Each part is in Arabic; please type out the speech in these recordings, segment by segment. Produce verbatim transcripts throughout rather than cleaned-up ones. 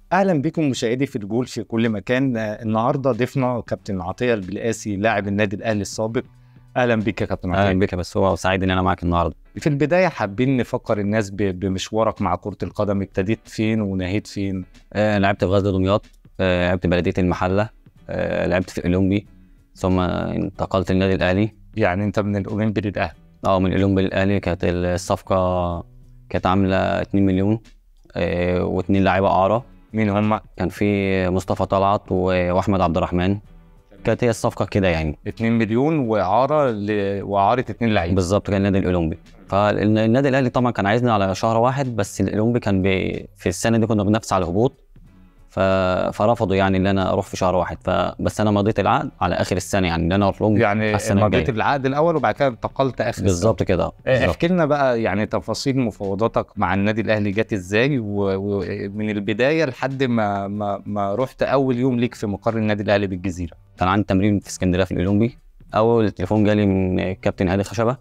اهلا بكم مشاهدي في الجول في كل مكان. آه، النهارده ضيفنا كابتن عطيه البلقاسي لاعب النادي الاهلي السابق. اهلا بك يا كابتن عطيه. اهلا بك يا بس هو سعيد ان انا معاك النهارده. في البدايه حابين نفكر الناس ب- بمشوارك مع كره القدم، ابتديت فين ونهيت فين؟ آه لعبت في غزل دمياط، آه لعبت بلديه المحله، آه لعبت في الاولمبي، ثم انتقلت للنادي الاهلي. يعني انت من الاولمبي للاهلي؟ اه من الاولمبي للاهلي. كانت الصفقه كانت عامله اتنين مليون، آه واتنين لاعيبه اعاره. مين هم؟ كان في مصطفى طلعت و- واحمد عبد الرحمن. كانت هي الصفقه كده يعني. اتنين مليون واعاره ل... واعاره اتنين لعيبه. بالظبط، كان النادي الاولمبي. فالنادي الاهلي طبعا كان عايزني على شهر واحد، بس الاولمبي كان بي في السنه دي كنا بننافس على الهبوط، ف... فرفضوا يعني ان انا اروح في شهر واحد. فبس انا مضيت العقد على اخر السنه، يعني ان انا اروح لهم يعني السنه مضيت الجايه. العقد الاول وبعد كده انتقلت اخر بالظبط كده. السنة. بالظبط. احكي لنا بقى يعني تفاصيل مفاوضاتك مع النادي الاهلي جت ازاي، ومن البدايه لحد ما ما ما رحت اول يوم ليك في مقر النادي الاهلي بالجزيره. كان عندي تمرين في اسكندريه في الاولمبي. اول تليفون جالي من الكابتن هادي خشبه،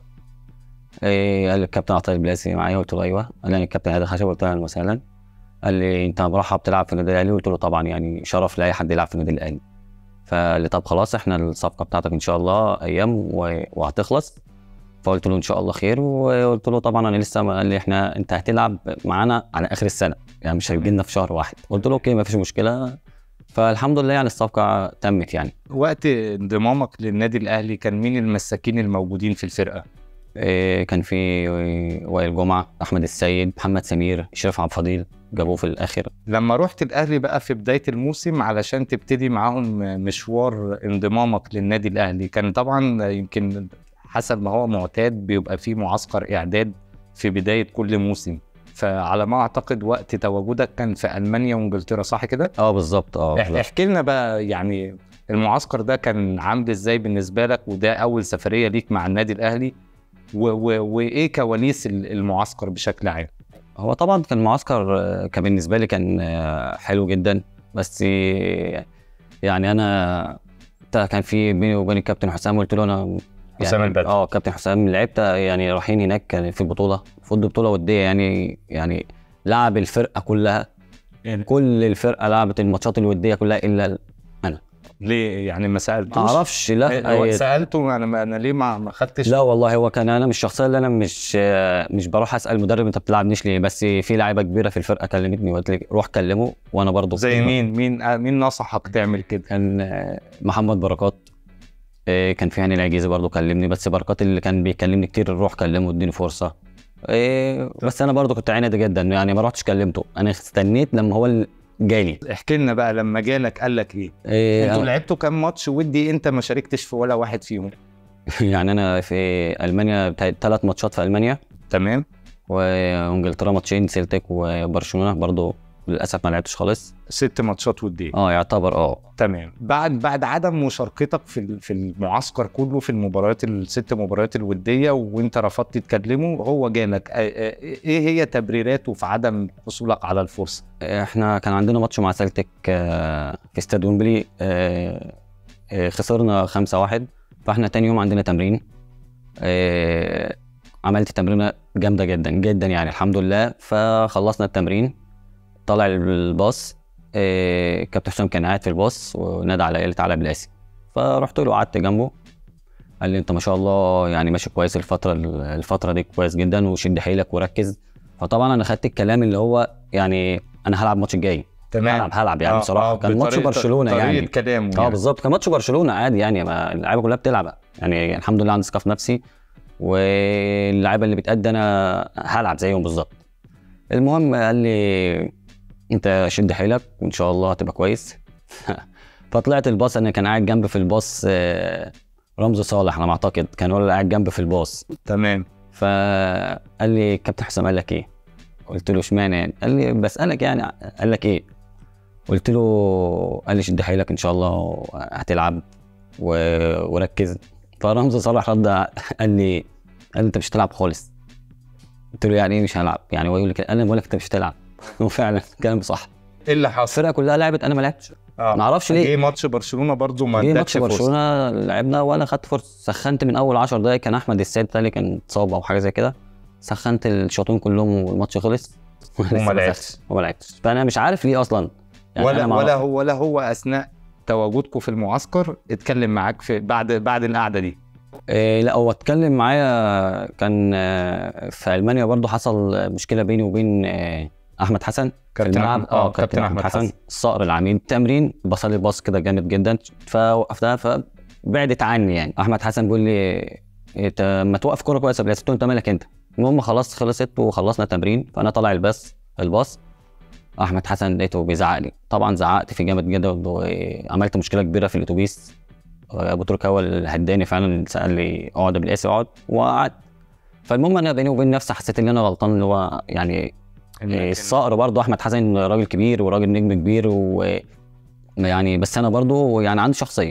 إيه قال لي الكابتن عطيه البلاسي معايا. قلت له ايوه. قال لي الكابتن هادي خشبه. قلت له اهلا وسهلا. قال لي انت مرحب تلعب في النادي الاهلي. قلت له طبعا، يعني شرف لاي حد يلعب في النادي الاهلي. فقال لي طب خلاص، احنا الصفقه بتاعتك ان شاء الله ايام و... وهتخلص. فقلت له ان شاء الله خير. وقلت له طبعا انا لسه. قال لي احنا انت هتلعب معانا على اخر السنه، يعني مش هتجي لنا في شهر واحد. قلت له اوكي ما فيش مشكله. فالحمد لله يعني الصفقه تمت يعني. وقت انضمامك للنادي الاهلي كان مين المساكين الموجودين في الفرقه؟ إيه كان في وائل جمعه، احمد السيد، محمد سمير، شريف عبد الفضيل، جابوه في الاخر. لما رحت الاهلي بقى في بدايه الموسم علشان تبتدي معاهم مشوار انضمامك للنادي الاهلي، كان طبعا يمكن حسب ما هو معتاد بيبقى فيه معسكر اعداد في بدايه كل موسم، فعلى ما اعتقد وقت تواجدك كان في المانيا وانجلترا، صح كده؟ اه بالظبط. اه اح- احكي لنا بقى يعني المعسكر ده كان عامل ازاي بالنسبه لك، وده اول سفريه ليك مع النادي الاهلي، و- و- وايه كواليس ال- المعسكر بشكل عام؟ هو طبعا كان معسكر، آه، كان بالنسبه لي كان آه، حلو جدا. بس آه، يعني انا كان في بيني وبين الكابتن حسام. قلت له انا حسام يعني البدري. اه كابتن حسام لعبت يعني رايحين هناك كان في بطوله، المفروض بطوله وديه يعني يعني لعب الفرقه كلها، يعني كل الفرقه لعبت الماتشات الوديه كلها الا انا. ليه يعني ما سالتوش؟ ما اعرفش. لا هو أي- سالته انا انا ليه ما ما خدتش؟ لا والله هو كان انا مش الشخصيه اللي انا مش مش بروح اسال المدرب انت بتلعبنيش ليه. بس في لعيبه كبيره في الفرقه كلمتني وقالت لي روح كلمه. وانا برضو زي مين مين آه، مين نصحك تعمل كده؟ كان آه، محمد بركات. آه، كان في هاني العجيزي برضو كلمني. بس بركات اللي كان بيكلمني كتير روح كلمه اديني فرصه. آه، بس انا برضو كنت عيني جدا يعني ما رحتش كلمته. انا استنيت لما هو اللي جالي. احكي لنا بقى لما جالك قال لك ايه؟ آه، انتوا أنا- لعبتوا كام ماتش ودي انت ما شاركتش في ولا واحد فيهم؟ يعني انا في المانيا ثلاث ماتشات في المانيا، تمام. وانجلترا ماتشين سيلتيك وبرشلونه برضو للاسف ما لعبتش خالص. ست ماتشات وديه. اه يعتبر اه تمام. بعد بعد عدم مشاركتك في ال- في المعسكر كله في المباريات الست مباريات الوديه وانت رفضت تكلمه، هو جالك آه، آه، ايه هي تبريراته في عدم حصولك على الفرصه؟ احنا كان عندنا ماتش مع سيلتيك آه، في استاد ويمبلي. آه، آه، خسرنا خمسة واحد. فاحنا تاني يوم عندنا تمرين. آه، عملت تمرينة جامدة جدا جدا يعني الحمد لله. فخلصنا التمرين، طلع الباص. آه، كابتن حسام كان قاعد في الباص ونادى عليا قال لي تعالى بلاسي. فرحت له قعدت جنبه. قال لي انت ما شاء الله يعني ماشي كويس الفترة الفترة دي كويس جدا وشد حيلك وركز. فطبعا انا خدت الكلام اللي هو يعني انا هلعب الماتش الجاي. تمام. هلعب هلعب يعني آه، بصراحة. آه، كان ماتش بطريقة- برشلونة طريقة يعني. كلامه اه يعني. بالظبط كان ماتش برشلونة عادي يعني. ما اللعيبة كلها بتلعب يعني الحمد لله عندي ثقة في نفسي. واللعيبة اللي بتأدي انا هلعب زيهم بالظبط. المهم قال لي انت شد حيلك وان شاء الله هتبقى كويس. فطلعت الباص. انا كان قاعد جنب في الباص آه، رمزي صالح انا ما اعتقد كان هو اللي قاعد جنب في الباص. تمام. فقال لي الكابتن حسام قال لك ايه؟ قلت له اشمعنى يعني؟ قال لي بسألك يعني. قال لك ايه؟ قلت له قال لي شد حيلك ان شاء الله هتلعب و... وركز. فرمزي صالح رد قال لي قال لي انت مش هتلعب خالص. قلت له يعني ايه مش هلعب؟ يعني هو يقول لي كده. قال لي بقول لك انت مش هتلعب. وفعلا كلام صح. ايه اللي حصل؟ الفرقه كلها لعبت انا ما لعبتش. آه. ما اعرفش ليه. جه ماتش برشلونه برضو ما جه ادكش ماتش فرصه. برشلونه لعبنا وانا خدت فرصه. سخنت من اول عشر دقايق. كان احمد السيد تالي كان اتصاب او حاجه زي كده. سخنت الشوطين كلهم والماتش خلص. وما لعبتش. وما لعبتش. فانا مش عارف ليه اصلا. يعني ولا أنا مع- ولا هو ولا هو اثناء تواجدكم في المعسكر اتكلم معاك في بعد بعد القعده دي؟ إيه لا، هو اتكلم معايا. كان آه، في المانيا برضو حصل مشكله بيني وبين آه، احمد حسن في كابتن الملعب. أحمد- اه كابتن احمد حسن. الصقر العميد التمرين بصلي باص كده جامد جدا، فوقفتها فبعدت عني. يعني احمد حسن بيقول لي انت ما توقف كوره كويسه بس انت مالك انت. المهم خلاص خلصت وخلصنا تمرين، فانا طالع الباص الباص احمد حسن لقيته بيزعق لي. طبعا زعقت فيه جامد جدا وعملت مشكله كبيره في الاتوبيس. ابو تركي هو اللي هداني فعلا، سال لي اقعد بالقاسي، اقعد وقعدت. فالمهم انا بيني وبين نفسي حسيت ان انا غلطان، اللي هو يعني إنك- الصقر برضه احمد حسن راجل كبير وراجل نجم كبير، و يعني بس انا برضه يعني عندي شخصيه.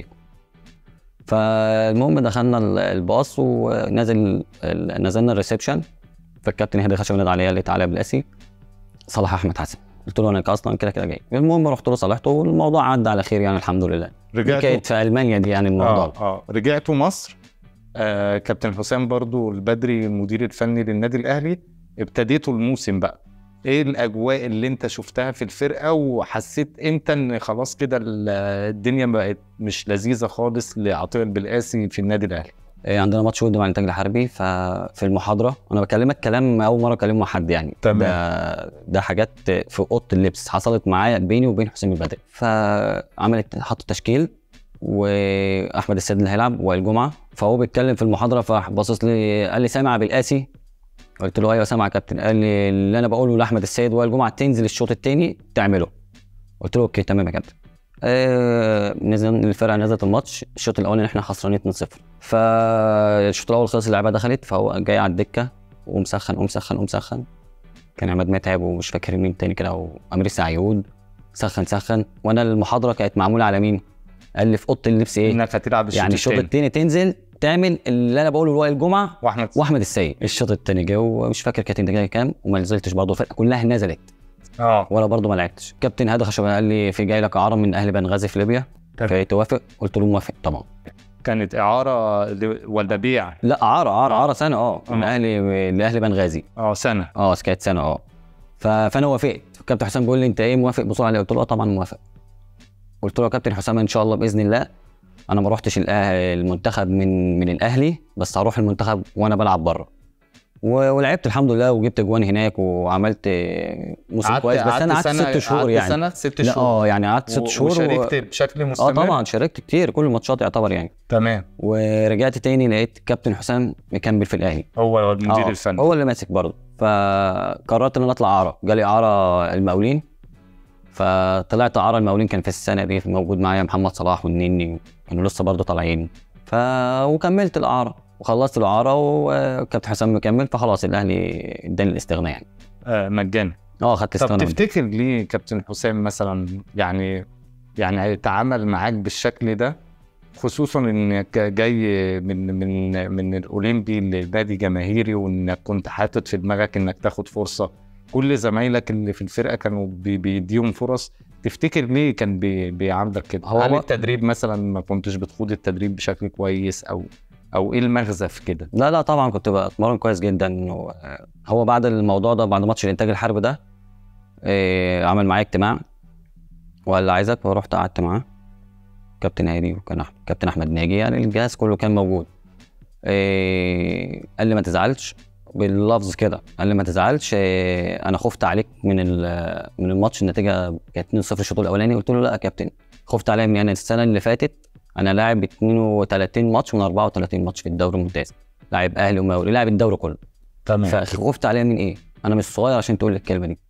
فالمهم دخلنا ال- الباص ونازل ال- نزلنا الريسبشن، فالكابتن هادي خشب نادى عليا، قال لي تعالى يا بالقاسي صالح احمد حسن. قلت له انا اصلا كده كده جاي. المهم رحت له صالحته والموضوع عدى على خير يعني الحمد لله. دي رجعتوا كانت في المانيا دي يعني الموضوع. اه اه رجعتوا مصر. آه كابتن حسام برضو البدري المدير الفني للنادي الاهلي، ابتديتوا الموسم بقى. ايه الاجواء اللي انت شفتها في الفرقه وحسيت امتى ان خلاص كده ال- الدنيا بقت مش لذيذه خالص لعطيه البلقاسي في النادي الاهلي؟ إيه، عندنا ماتش ود مع الانتاج الحربي، ففي المحاضره انا بكلمك كلام اول مره اكلمه مع حد يعني. تمام. ده ده حاجات في اوضه اللبس حصلت معايا بيني وبين حسام البدري. فعملت حط تشكيل واحمد السيد اللي هيلعب وائل جمعه، فهو بيتكلم في المحاضره فباصص لي قال لي سامع بالقاسي؟ قلت له ايوه سامع يا كابتن. قال لي اللي انا بقوله لاحمد السيد وائل جمعه تنزل الشوط الثاني تعمله. قلت له اوكي تمام يا كابتن. آه نزل الفرقه نزلت الماتش. الشوط الاولاني احنا خسرانين اتنين صفر، فالشوط الاول خلص اللعيبه دخلت، فهو جاي على الدكه ومسخن ومسخن ومسخن. كان عماد متعب ومش فاكر مين تاني كده، او امير سعيود. سخن سخن وانا المحاضره كانت معموله على مين؟ قال لي في اوضه اللبس ايه؟ انك هتلعب الشوط يعني الشوط الثاني. الثاني تنزل تعمل اللي انا بقوله لوائل الجمعه واحمد واحمد السيد. الشوط الثاني جه ومش فاكر كانت النتيجه كام وما نزلتش برضه، الفرقه كلها نزلت اه وانا برضه ما لعبتش. كابتن هادي خشب قال لي في جاي لك اعاره من اهل بنغازي في ليبيا، تمام. فايه توافق؟ قلت له موافق طبعا. كانت اعاره ل- ولا بيع؟ لا اعاره اعاره اعاره سنه اه من آه. اهلي لاهل بنغازي. اه سنه. اه كانت سنه اه ف- فانا وافقت. الكابتن حسام بيقول لي انت ايه موافق بسرعه عليه؟ قلت له اه طبعا موافق. قلت له يا كابتن حسام ان شاء الله باذن الله انا ما روحتش الأه- المنتخب من من الاهلي، بس هروح المنتخب وانا بلعب بره. و- ولعبت الحمد لله وجبت اجوان هناك وعملت موسم قعدت- كويس، بس قعدت انا قعدت سنة- ست شهور قعدت يعني. سنه ست لا شهور. اه يعني قعدت ست و- شهور. وشاركت بشكل اه مستمر؟ طبعا شاركت كتير كل الماتشات يعتبر يعني. تمام. ورجعت تاني لقيت كابتن حسام مكمل في الاهلي، هو المدير آه، الفني. هو اللي ماسك برضه. فقررت ان انا اطلع اعاره. جالي اعاره المقاولين، فطلعت اعاره المقاولين. كان في السنه دي موجود معايا محمد صلاح والنني، كانوا لسه برضه طالعين. ف وكملت الاعاره وخلصت الاعاره وكابتن حسام مكمل، فخلاص الاهلي اداني الاستغناء يعني. آه مجانا. اه خدت طب استغناء. تفتكر ليه كابتن حسام مثلا يعني يعني تعامل معاك بالشكل ده، خصوصا انك جاي من من من الاولمبي لنادي جماهيري، وانك كنت حاطط في دماغك انك تاخد فرصه؟ كل زمايلك اللي في الفرقه كانوا بي- بيديهم فرص. تفتكر ليه كان بي بيعاملك كده؟ هو هل ما- التدريب مثلا ما كنتش بتخوض التدريب بشكل كويس، او او ايه المغزى في كده؟ لا لا طبعا كنت بتمرن كويس جدا. و- هو بعد الموضوع ده بعد ماتش الانتاج الحربي ده إيه عمل معايا اجتماع وقال لي عايزك، ورحت قعدت معاه كابتن هادي وكان أحمد كابتن احمد ناجي، يعني الجهاز كله كان موجود. إيه قال لي ما تزعلش باللفظ كده، قال لي ما تزعلش إيه انا خفت عليك من ال- من الماتش، النتيجه كانت اتنين صفر الشوط الاولاني. قلت له لا يا كابتن، خفت عليا من انا السنه اللي فاتت انا لاعب اتنين وتلاتين ماتش من اربعة وتلاتين ماتش في الدوري الممتاز، لاعب اهلي ومقاولي، لاعب الدوري كله. فخفت عليا من ايه؟ انا مش صغير عشان تقول لي الكلمه دي.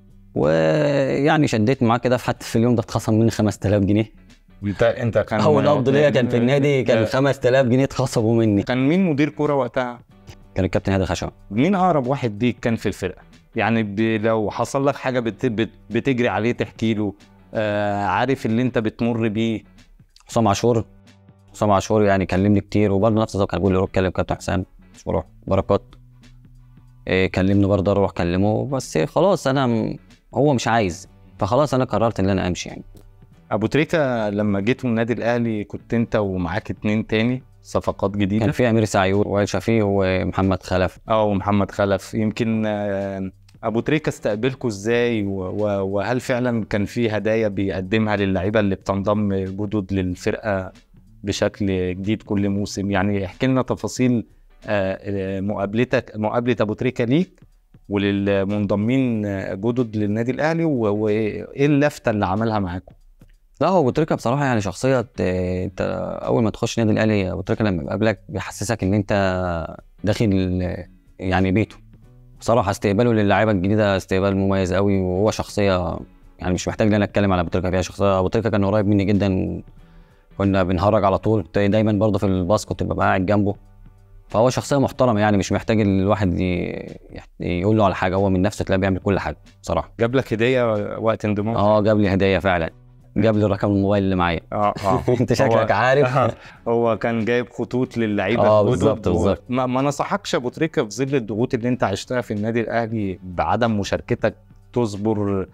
ويعني شديت معاه كده، في حتى في اليوم ده اتخصم مني خمسة آلاف جنيه. انت انت كان اول قبض ليا كان في النادي، كان خمسة آلاف جنيه اتخصموا مني. كان مين مدير كوره وقتها؟ كان الكابتن هادي خشب. مين اقرب واحد ليك كان في الفرقه؟ يعني ب... لو حصل لك حاجه بت... بت... بتجري عليه تحكي له، آه عارف اللي انت بتمر بيه؟ حسام عاشور. حسام عاشور يعني كلمني كتير، وبرضه نفس الوقت كان بيقول لي روح كلم كابتن حسام، مش بروح. بركات إيه كلمني برضه اروح اكلمه، بس خلاص انا م... هو مش عايز، فخلاص انا قررت ان انا امشي يعني. ابو تريكه لما جيتوا النادي الاهلي كنت انت ومعاك اتنين تاني صفقات جديده؟ كان في امير سعيور وائل شفيق ومحمد خلف. اه ومحمد خلف. يمكن آه ابو تريكه استقبلكوا ازاي، وهل فعلا كان في هدايا بيقدمها للاعيبه اللي بتنضم جدد للفرقه بشكل جديد كل موسم؟ يعني احكي لنا تفاصيل مقابلتك مقابله ابو تريكه ليك وللمنضمين جدد للنادي الاهلي، وايه اللفته اللي عملها معاكم؟ لا هو ابو تريكه بصراحه يعني شخصيه، انت اول ما تخش النادي الاهلي ابو تريكه لما يقابلك بيحسسك ان انت داخل يعني بيته. بصراحه استقباله للاعيبه الجديده استقبال مميز قوي، وهو شخصيه يعني مش محتاج ان انا اتكلم على ابو تريكه فيها. شخصيه ابو تريكه كان قريب مني جدا، كنا بنهرج على طول دايما، برضه في الباص كنت ببقى قاعد جنبه. فهو شخصيه محترمه يعني، مش محتاج الواحد يقول له على حاجه، هو من نفسه تلاقيه بيعمل كل حاجه بصراحه. جاب لك هديه وقت انضمام؟ اه جاب لي هديه فعلا، جاب لي رقم الموبايل اللي معايا. اه اه انت شكلك عارف. آه. هو كان جايب خطوط للعيبه اه بالظبط بالظبط. ما, ما نصحكش ابو تريكه في ظل الضغوط اللي انت عشتها في النادي الاهلي بعدم مشاركتك تصبر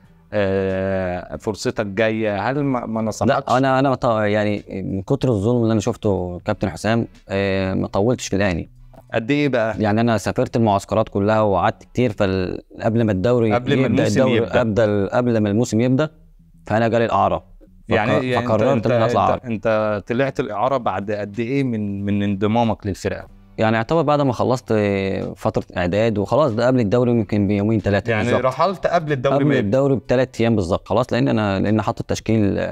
آه فرصتك جايه؟ هل ما, ما نصحكش؟ لا انا انا يعني من كتر الظلم اللي انا شفته كابتن حسام آه ما طولتش في الاهلي. قد ايه بقى؟ يعني انا سافرت المعسكرات كلها وقعدت كتير، فقبل ما الدوري قبل ما الموسم يبدا قبل قبل ما الموسم يبدا فانا جالي الاعاره. يعني فقررت ان انا اطلع. انت, انت طلعت الاعاره بعد قد ايه من من انضمامك للفرقه؟ يعني اعتبر بعد ما خلصت فتره اعداد وخلاص، ده قبل الدوري يمكن بيومين ثلاثه يعني بالزبط. رحلت قبل الدوري قبل الدوري بثلاث ايام بالظبط خلاص، لان انا لان حاطط التشكيل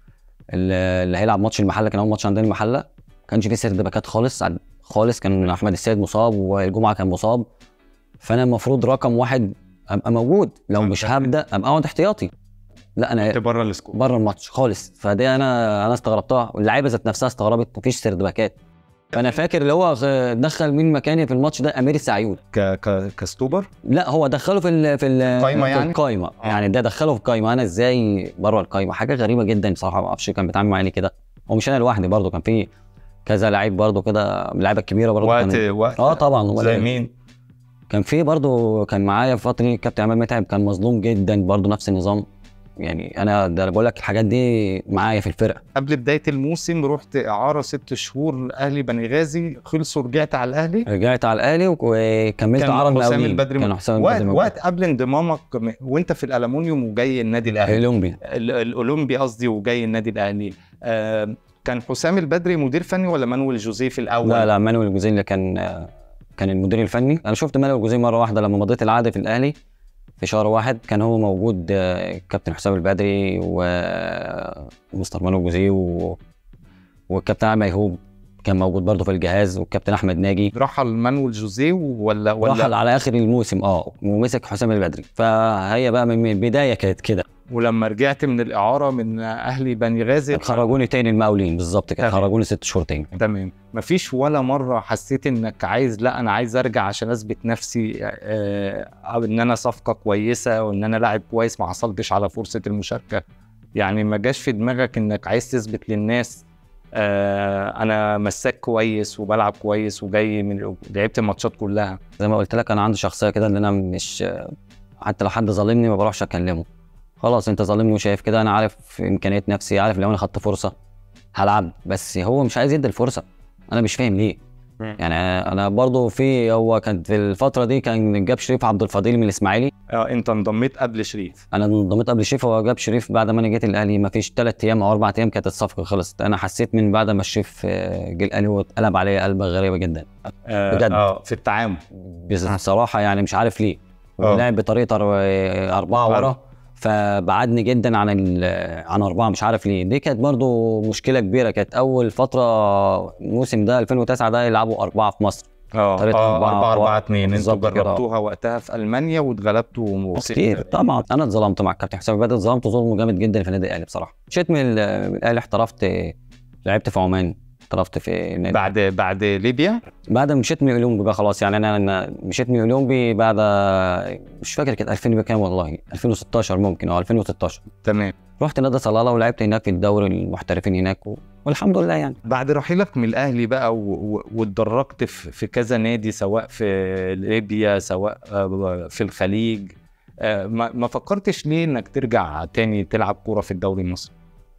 اللي هيلعب ماتش المحله. كان اول ماتش عندنا المحله، ما كانش فيه سرد باكات خالص خالص، كان احمد السيد مصاب والجمعه كان مصاب، فانا المفروض رقم واحد ابقى موجود، لو مش هبدا ابقى اقعد احتياطي. لا انا بره السكور، بره الماتش خالص. فدي انا انا استغربتها، واللعيبه ذات نفسها استغربت، مفيش سرد باكات. فانا فاكر اللي هو دخل مين مكاني في الماتش ده امير السعيود ك ك كستوبر. لا هو دخله في ال في القايمه يعني القايمه آه. يعني ده دخله في القايمه، انا ازاي بره القايمه؟ حاجه غريبه جدا بصراحه، ما اعرفش كان بيتعامل معايا كده. هو مش انا لوحدي، برده كان في كذا لعيب برده كده، اللعيبه الكبيره برده وقت كان... وقت اه طبعا. زي مين؟ كان في برده كان معايا في فتره كابتن عماد متعب، كان مظلوم جدا برده نفس النظام. يعني انا ده بقول لك الحاجات دي معايا في الفرقه. قبل بدايه الموسم رحت اعاره ست شهور اهلي بني غازي، خلصوا رجعت على الاهلي. رجعت على الاهلي وكملت عرض المقاولين. حسام البدري كان حسام وقت, البدري وقت قبل انضمامك وانت في الالومنيوم وجاي النادي الاهلي الاولمبي الاولمبي قصدي وجاي النادي الاهلي، آه كان حسام البدري مدير فني ولا مانويل جوزيه في الاول؟ لا لا مانويل جوزيه اللي كان كان المدير الفني. انا شفت مانويل جوزيه مره واحده لما مضيت العقد في الاهلي في شهر واحد، كان هو موجود كابتن حسام البدري ومستر مانويل جوزيه و... والكابتن عماد ميهوب كان موجود برضه في الجهاز، والكابتن احمد ناجي. رحل مانويل جوزيه ولا ولا رحل على اخر الموسم اه ومسك حسام البدري. فهي بقى من البدايه كانت كده. ولما رجعت من الاعاره من اهلي بني غازي خرجوني تاني المقاولين بالظبط كده، خرجوني ست شهور تاني. تمام. مفيش ولا مره حسيت انك عايز لا انا عايز ارجع عشان اثبت نفسي آه او ان انا صفقه كويسه وان انا لاعب كويس ما حصلتش على فرصه المشاركه؟ يعني ما جاش في دماغك انك عايز تثبت للناس آه انا مساك كويس وبلعب كويس وجاي من لعبت الماتشات كلها؟ زي ما قلت لك انا عندي شخصيه كده ان انا مش حتى لو حد ظالمني ما بروحش اكلمه. خلاص انت ظالمني وشايف كده، انا عارف امكانيات نفسي، عارف لو انا خدت فرصه هلعب، بس هو مش عايز يدي الفرصه. انا مش فاهم ليه. يعني انا برضو في هو كان في الفتره دي كان جاب شريف عبد الفضيل من الاسماعيلي. اه انت انضميت قبل شريف؟ انا انضميت قبل شريف، هو جاب شريف بعد ما انا جيت الاهلي ما فيش ثلاث ايام او اربع ايام كانت الصفقه خلصت. انا حسيت من بعد ما شريف جه الاهلي واتقلب عليا قلبه غريبه جدا بجد اه في التعامل بصراحه، يعني مش عارف ليه. ولعب بطريقه اربعه ورا، فبعدني جدا عن عن اربعه مش عارف ليه. دي كانت برضو مشكله كبيره. كانت اول فتره الموسم ده ألفين وتسعة ده يلعبوا اربعه في مصر. اه أربعة أربعة اتنين انتوا جربتوها وقتها في المانيا واتغلبتوا كتير. طبعا انا اتظلمت مع الكابتن حسام البدري، اتظلمت ظلم جامد جدا في النادي الاهلي بصراحه. مشيت من الاهلي احترفت، لعبت في عمان، احترفت في النادي. بعد بعد ليبيا، بعد ما مشيت من الاولمبي بقى خلاص. يعني انا انا مشيت من الاولمبي بعد مش فاكر كانت ألفين بكام والله، ألفين وستاشر ممكن او ألفين وستاشر. تمام. رحت نادي صلاله ولعبت هناك في الدوري المحترفين هناك و... والحمد لله. يعني بعد رحيلك من الاهلي بقى واتدرجت في... في كذا نادي سواء في ليبيا سواء في الخليج، ما... ما فكرتش ليه انك ترجع تاني تلعب كوره في الدوري المصري؟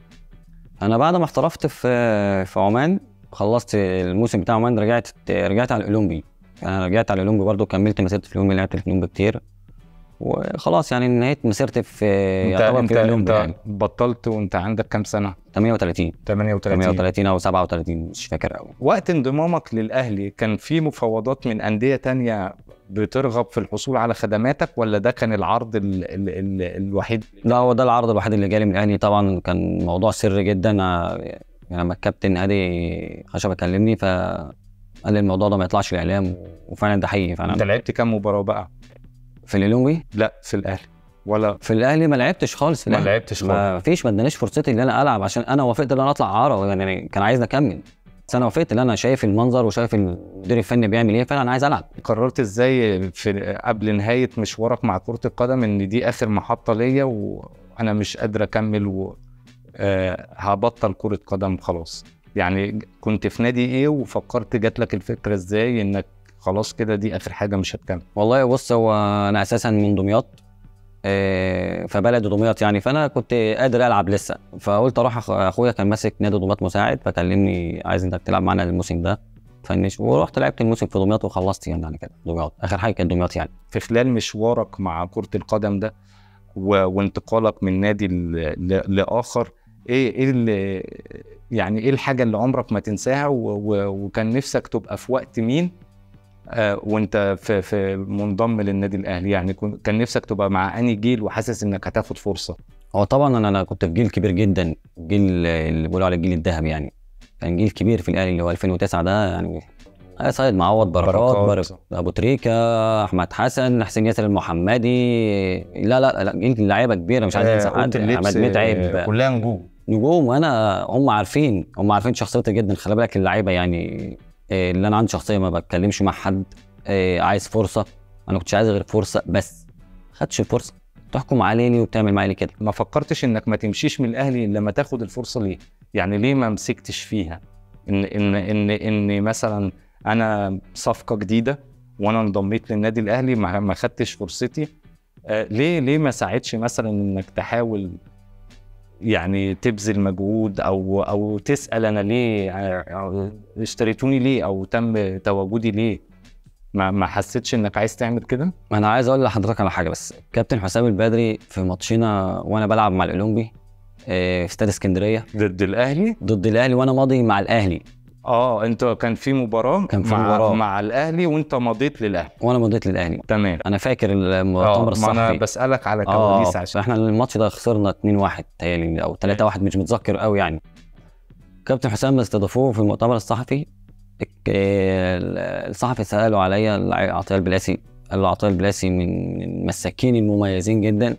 انا بعد ما احترفت في في عمان خلصت الموسم بتاع عمان، رجعت رجعت على الاولمبي. انا رجعت على الاولمبي برضو، كملت مسيرتي في الاولمبي، لعبت في الاولمبي كتير وخلاص يعني نهيت مسيرتي في انت يعتبر انت, في الاولمبي انت يعني. بطلت وانت عندك كام سنه؟ ثمانية وثلاثين ثمانية وثلاثين ثمانية وثلاثين او سبعة وثلاثين مش فاكر قوي. وقت انضمامك للاهلي كان في مفاوضات من انديه تانية بترغب في الحصول على خدماتك، ولا ده كان العرض ال ال ال الوحيد؟ لا هو ده العرض الوحيد اللي جالي من الاهلي. طبعا كان موضوع سري جدا، آه، يعني لما الكابتن هادي خشبه كلمني فقال لي الموضوع ده ما يطلعش الاعلام، وفعلا ده حقيقي فعلا. انت لعبت كام مباراه بقى في الاولمبي؟ لا في الاهلي ولا في الاهلي ما لعبتش خالص. في ما الاهلي لعبتش خالص؟ ما فيش، ما ادانيش فرصتي ان انا العب عشان انا وافقت ان انا اطلع اعاره، يعني كان عايزني اكمل بس انا وافقت ان انا شايف المنظر وشايف المدير الفني بيعمل ايه، فعلا انا عايز العب. قررت ازاي في قبل نهايه مشوارك مع كره القدم ان دي اخر محطه ليا وانا مش قادر اكمل و آه هبطل كره قدم خلاص؟ يعني كنت في نادي ايه وفكرت جات لك الفكره ازاي انك خلاص كده دي اخر حاجه مش هتكمل؟ والله بص، هو انا اساسا من دمياط، آه، فبلد دمياط يعني، فانا كنت قادر العب لسه، فقلت اروح. أخ- اخويا كان ماسك نادي دمياط مساعد فكلمني عايز انك تلعب معانا الموسم ده، فنش ورحت لعبت الموسم في دمياط وخلصت يعني. على كده دمياط اخر حاجه كانت دمياط يعني. في خلال مشوارك مع كره القدم ده و... وانتقالك من نادي ل... ل... لاخر، ايه ايه اللي يعني ايه الحاجه اللي عمرك ما تنساها و... و... وكان نفسك تبقى في وقت مين آه وانت في في منضم للنادي الاهلي؟ يعني كن... كان نفسك تبقى مع انهي جيل وحاسس انك هتاخد فرصه؟ هو طبعا انا انا كنت في جيل كبير جدا، جيل اللي بيقولوا عليه الجيل الذهبي يعني. كان جيل كبير في الاهلي اللي هو ألفين وتسعة ده يعني. آه، سيد معوض، بركات, بركات. بركات ابو تريكه، احمد حسن، حسين ياسر المحمدي. لا لا لا جيل لعيبه كبيره مش عايز انسى آه حد. اللبس احمد متعب، كلها نجوم نجوم. وانا هم عارفين هم عارفين شخصيتي جدا. خلي بالك اللعيبه يعني، آه، اللي انا عندي شخصيه ما بتكلمش مع حد، آه، عايز فرصه. انا كنتش عايز غير فرصه بس، خدش الفرصه تحكم عليني وبتعمل معايا كده. ما فكرتش انك ما تمشيش من الاهلي لما تاخد الفرصه؟ ليه يعني ليه ما مسكتش فيها ان ان ان ان مثلا انا صفقه جديده وانا انضميت للنادي الاهلي ما ما خدتش فرصتي؟ آه ليه ليه ما ساعدش مثلا انك تحاول يعني تبذل مجهود او او تسال انا ليه آه، اشتريتوني ليه او تم تواجدي ليه؟ ما ما حسيتش انك عايز تعمل كده؟ انا عايز اقول لحضرتك على حاجه بس. كابتن حسام البدري في ماتشنا وانا بلعب مع الاولمبي آه، في استاد اسكندريه ضد الاهلي؟ ضد الاهلي وانا ماضي مع الاهلي. اه انت كان في مباراه كان في مع مباراة. مع الاهلي وانت مضيت للاهلي؟ وانا مضيت للاهلي تمام. انا فاكر المؤتمر اه ما الصحفي. انا بسالك على اه كواليس عشان احنا الماتش ده خسرنا اتنين واحد تهيألي او تلاتة واحد مش متذكر قوي يعني. كابتن حسام استضافوه في المؤتمر الصحفي. الصحفي سأله عليا عطية البلاسي، قال له عطية البلاسي من المساكين المميزين جدا،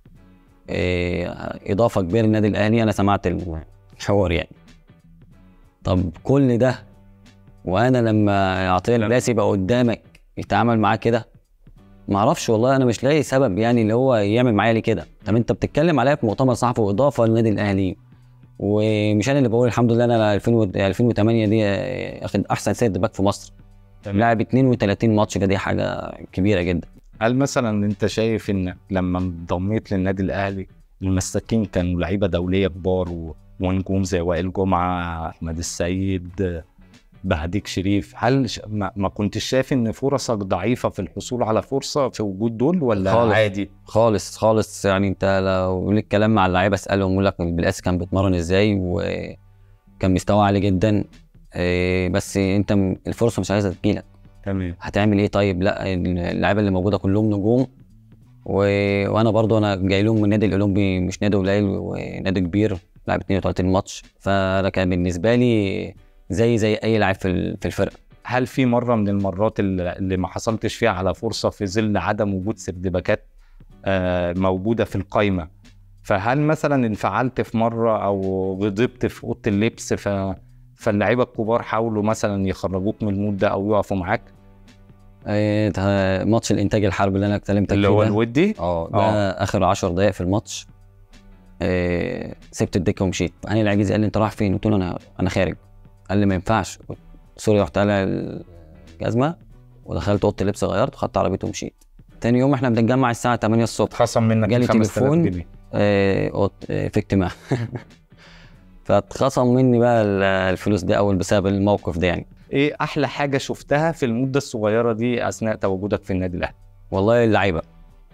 إضافة كبيرة للنادي الأهلي. أنا سمعت الحوار يعني. طب كل ده وأنا لما عطية البلاسي بقى قدامك يتعامل معاه كده؟ معرفش والله، أنا مش لاقي سبب يعني اللي هو يعمل معايا ليه كده. طب أنت بتتكلم عليا في مؤتمر صحفي وإضافة للنادي الأهلي، ومش انا اللي بقول الحمد لله انا ألفين وتمانية دي اخد احسن سيرد باك في مصر، لاعب اتنين وتلاتين ماتش، فدي حاجه كبيره جدا. هل مثلا انت شايف ان لما انضميت للنادي الاهلي المساكين كانوا لعيبه دوليه كبار و... ونجوم زي وائل جمعه، احمد السيد، بهديك شريف، هل ش... ما... ما كنتش شايف ان فرصك ضعيفه في الحصول على فرصه في وجود دول ولا خالص عادي؟ خالص خالص يعني. انت لو ليك كلام مع اللعيبه اسالهم يقول لك بالقاس كان بيتمرن ازاي وكان مستوى عالي جدا، بس انت الفرصه مش عايزه تجيلك. تمام. هتعمل ايه طيب؟ لا اللعيبه اللي موجوده كلهم نجوم و... وانا برضو انا جاي لهم من النادي الاولمبي، مش نادي قليل ونادي كبير، لعب اتنين وتلاتين ماتش، فده كان بالنسبه لي زي زي اي لاعب في في الفرقه. هل في مره من المرات اللي ما حصلتش فيها على فرصه في ظل عدم وجود سردباكات موجوده في القائمه، فهل مثلا انفعلت في مره او غضبت في اوضه اللبس ف فاللعيبه الكبار حاولوا مثلا يخرجوك من المود ده او يقفوا معاك؟ ايه ماتش الانتاج الحربي اللي انا اتكلمت اللي هو الودي، اه ده أوه. اخر عشر دقائق في الماتش، إيه سبت الدكه ومشيت. هاني العجيزي قال لي انت رايح فين؟ قلت له انا انا خارج. قال لي ما ينفعش. سوري، رحت قلع الجزمه ودخلت اوضه اللبس، غيرت وخدت عربيتي ومشيت. تاني يوم احنا بنتجمع الساعه تمانية الصبح، خصم منك جالي تليفون إيه في اجتماع فاتخصم مني بقى الفلوس دي اول بسبب الموقف ده يعني. ايه احلى حاجه شفتها في المده الصغيره دي اثناء تواجدك في النادي الاهلي؟ والله اللعيبه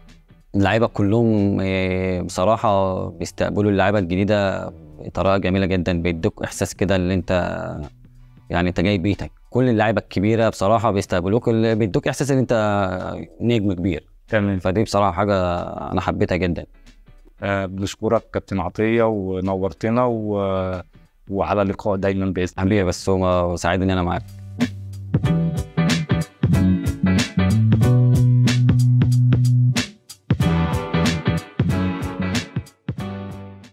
اللعيبه كلهم آه، بصراحه بيستقبلوا اللعيبه الجديده بطريقه جميله جدا، بيدوك احساس كده اللي انت يعني انت جاي بيتك. كل اللعيبه الكبيره بصراحه بيستقبلوك، اللي بيدوك احساس ان انت نجم كبير. تمام. فدي بصراحه حاجه انا حبيتها جدا. آه بنشكرك كابتن عطيه ونورتنا و... وعلى لقاء دايما باذن الله. حبيبي، بس هو سعيد ان انا معاك.